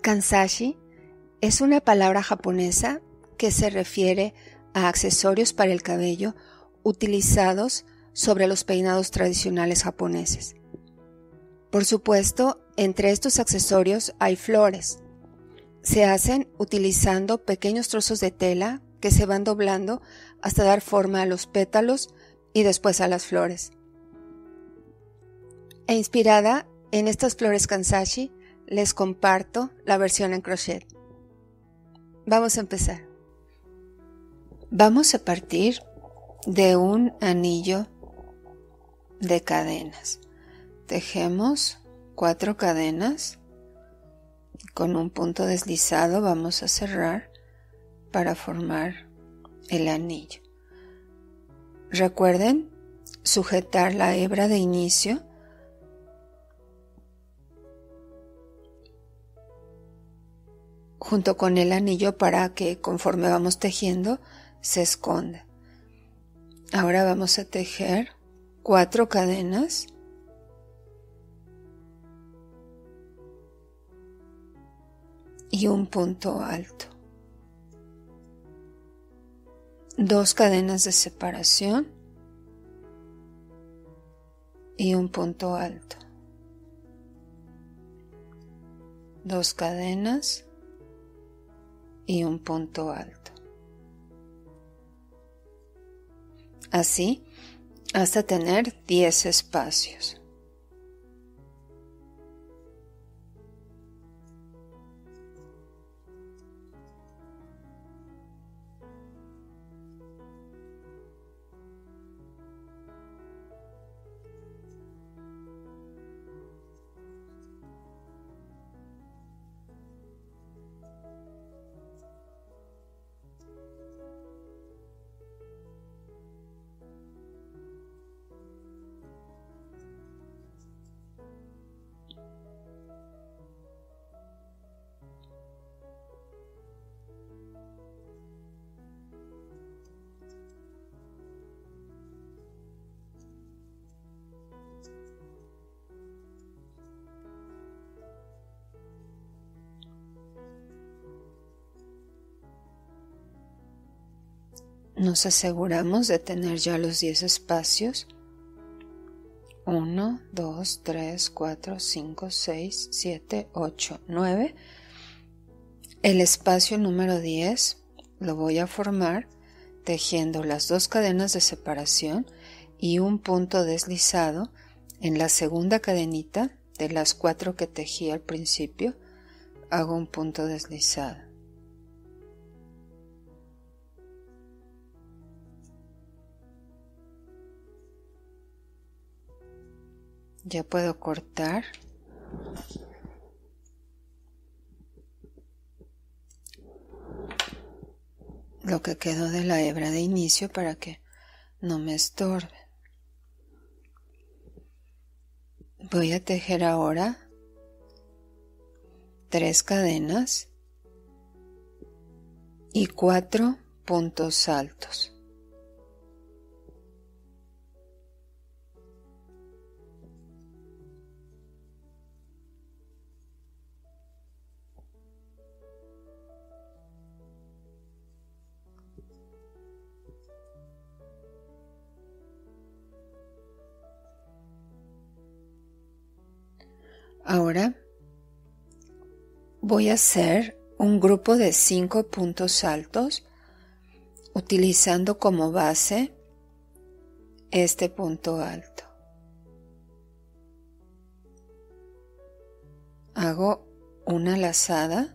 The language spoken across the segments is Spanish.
Kanzashi es una palabra japonesa que se refiere a accesorios para el cabello utilizados sobre los peinados tradicionales japoneses. Por supuesto, entre estos accesorios hay flores. Se hacen utilizando pequeños trozos de tela que se van doblando hasta dar forma a los pétalos y después a las flores. E inspirada en estas flores Kanzashi, les comparto la versión en crochet. Vamos a empezar. Vamos a partir de un anillo de cadenas. Tejemos 4 cadenas. Con un punto deslizado vamos a cerrar para formar el anillo. Recuerden sujetar la hebra de inicio junto con el anillo para que conforme vamos tejiendo se esconda. Ahora vamos a tejer 4 cadenas y un punto alto. 2 cadenas de separación y un punto alto. 2 cadenas y un punto alto. Así hasta tener 10 espacios. Nos aseguramos de tener ya los 10 espacios. 1, 2, 3, 4, 5, 6, 7, 8, 9. El espacio número 10 lo voy a formar tejiendo las 2 cadenas de separación y un punto deslizado en la segunda cadenita de las 4 que tejí al principio. Hago un punto deslizado. Ya puedo cortar. Lo que quedó de la hebra de inicio para que no me estorbe. Voy a tejer ahora 3 cadenas y 4 puntos altos. Ahora voy a hacer un grupo de 5 puntos altos utilizando como base este punto alto. Hago una lazada,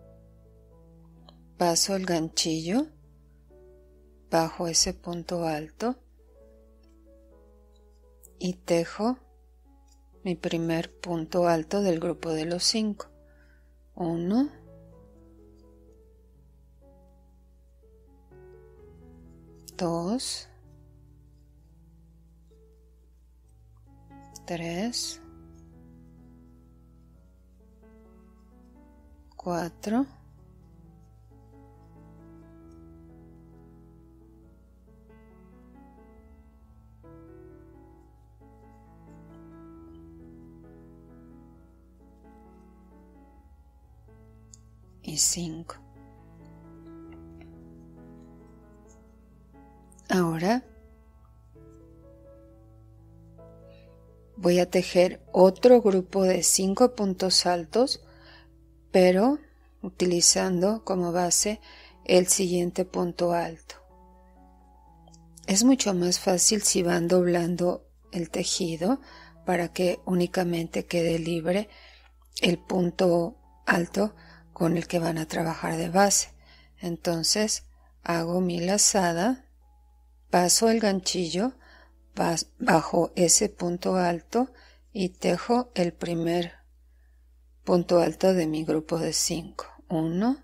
paso el ganchillo bajo ese punto alto y tejo mi primer punto alto del grupo de los 5. 1, 2, 3, 4, 5, y 5. Ahora voy a tejer otro grupo de 5 puntos altos, pero utilizando como base el siguiente punto alto. Es mucho más fácil si van doblando el tejido para que únicamente quede libre el punto alto con el que van a trabajar de base. Entonces hago mi lazada, paso el ganchillo bajo ese punto alto y tejo el primer punto alto de mi grupo de 5. 1,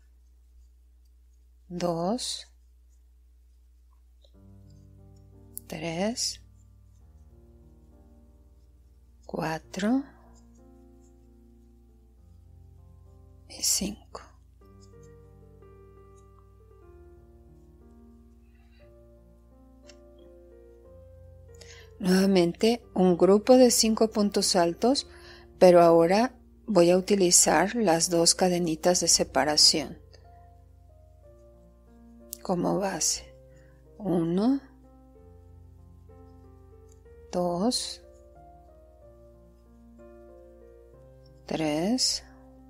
2, 3, 4 y 5. Nuevamente un grupo de 5 puntos altos, pero ahora voy a utilizar las 2 cadenitas de separación como base. 1, 2, 3,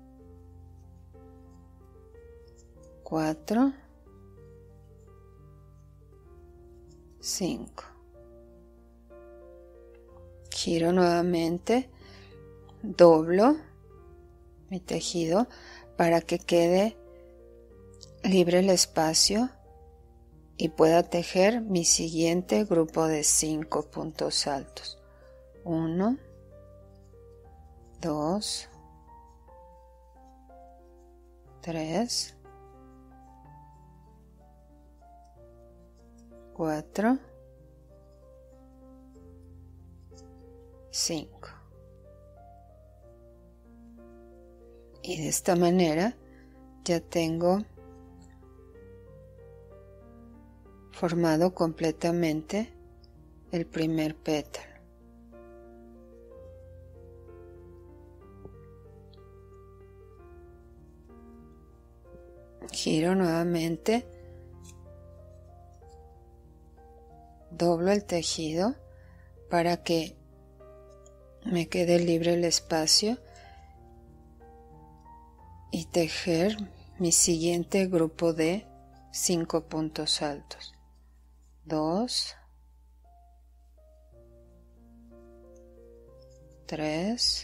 4, 5. Giro nuevamente, doblo mi tejido para que quede libre el espacio y pueda tejer mi siguiente grupo de 5 puntos altos. 1, 2, 3, 4, 5. Y de esta manera ya tengo formado completamente el primer pétalo. Giro nuevamente, doblo el tejido para que me quede libre el espacio y tejer mi siguiente grupo de 5 puntos altos. 2, 3,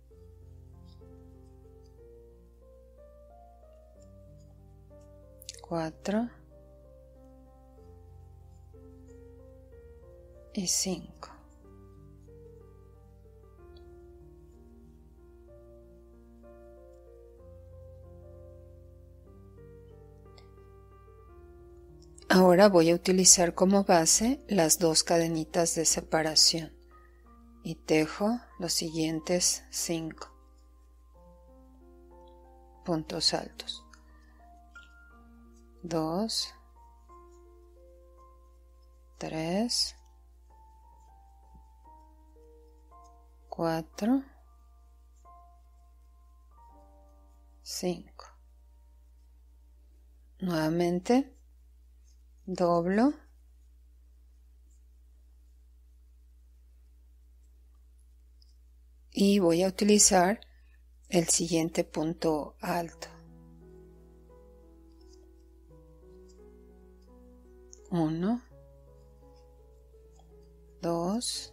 4 y 5. Ahora voy a utilizar como base las 2 cadenitas de separación y tejo los siguientes 5 puntos altos. 2, 3, 4, 5. Nuevamente doblo y voy a utilizar el siguiente punto alto. 1, 2,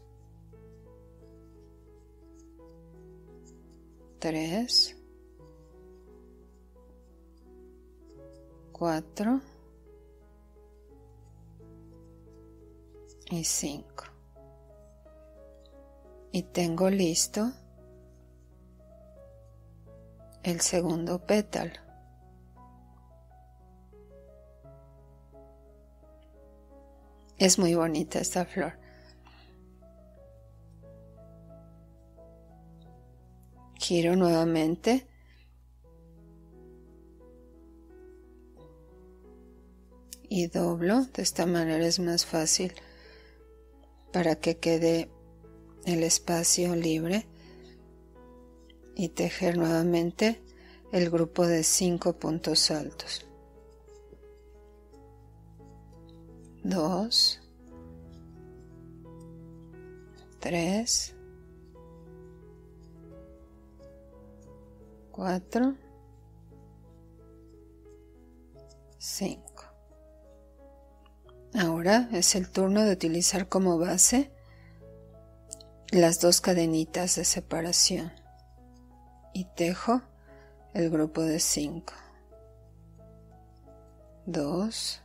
3, 4 y 5. Y tengo listo el segundo pétalo. Es muy bonita esta flor. Giro nuevamente y doblo. De esta manera es más fácil para que quede el espacio libre y tejer nuevamente el grupo de 5 puntos altos. 2, 3, 4, 5. Ahora es el turno de utilizar como base las 2 cadenitas de separación y tejo el grupo de 5. 2,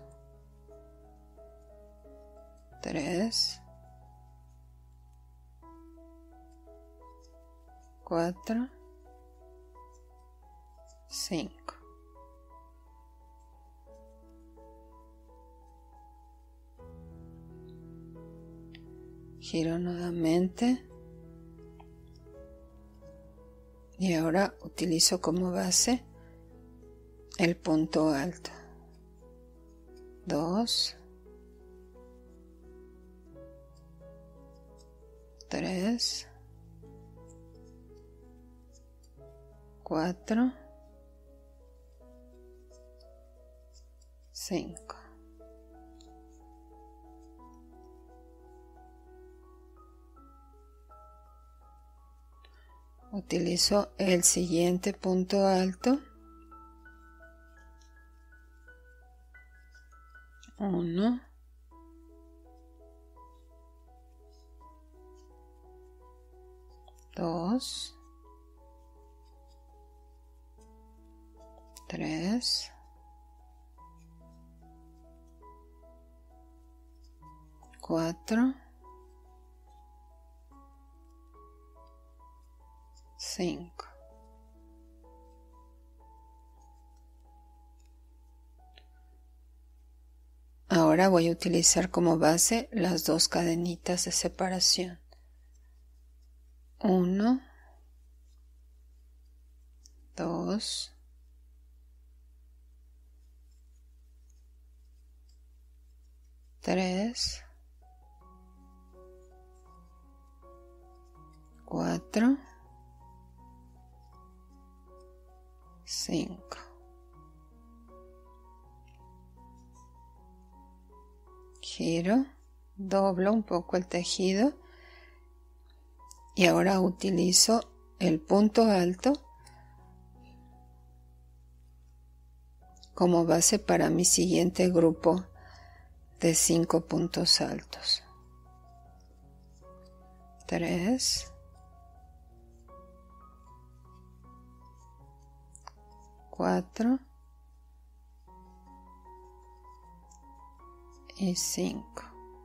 3, 4, 5. Giro nuevamente y ahora utilizo como base el punto alto. 2, 3, 4, 5. Utilizo el siguiente punto alto. 1, 2, 3, 4, 5. Ahora voy a utilizar como base las 2 cadenitas de separación. 1, 2, 3, 4, 5. Giro, doblo un poco el tejido y ahora utilizo el punto alto como base para mi siguiente grupo de 5 puntos altos. 3, 4 y 5.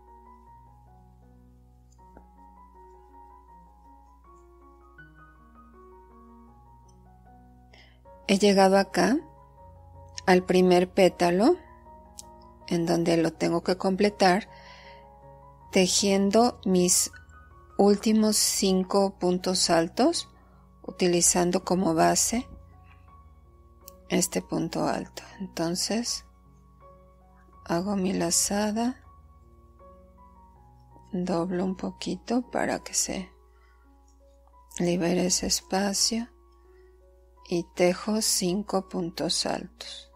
He llegado acá al primer pétalo en donde lo tengo que completar tejiendo mis últimos 5 puntos altos utilizando como base este punto alto. Entonces hago mi lazada, doblo un poquito para que se libere ese espacio y tejo 5 puntos altos.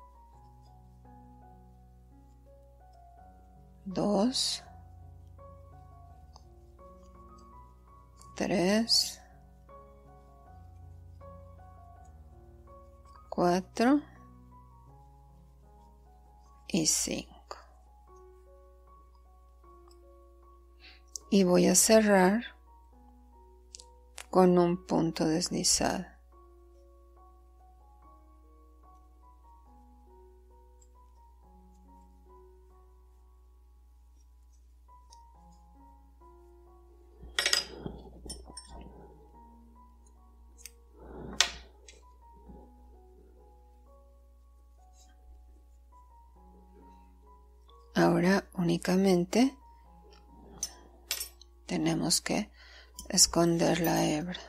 2, 3, 4 y 5. Y voy a cerrar con un punto deslizado. Ahora únicamente tenemos que esconder la hebra.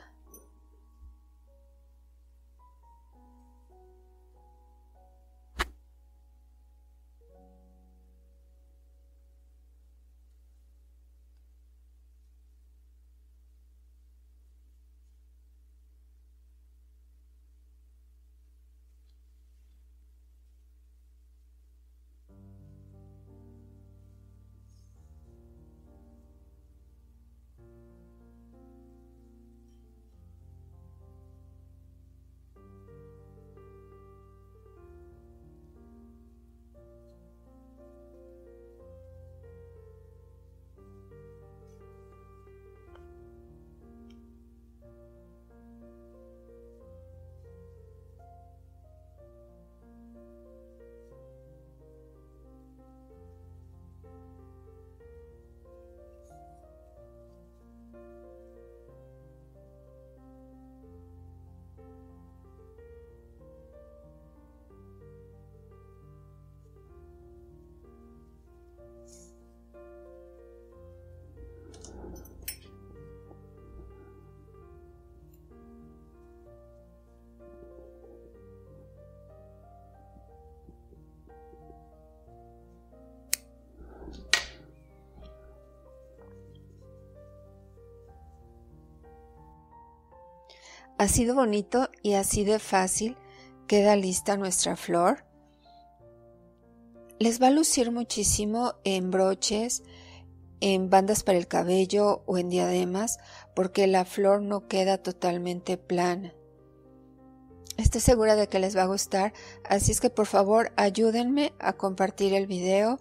Así de bonito y así de fácil queda lista nuestra flor. Les va a lucir muchísimo en broches, en bandas para el cabello o en diademas, porque la flor no queda totalmente plana. Estoy segura de que les va a gustar, así es que por favor ayúdenme a compartir el video.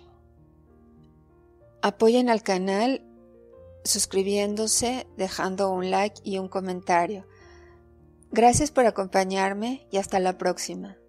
Apoyen al canal suscribiéndose, dejando un like y un comentario. Gracias por acompañarme y hasta la próxima.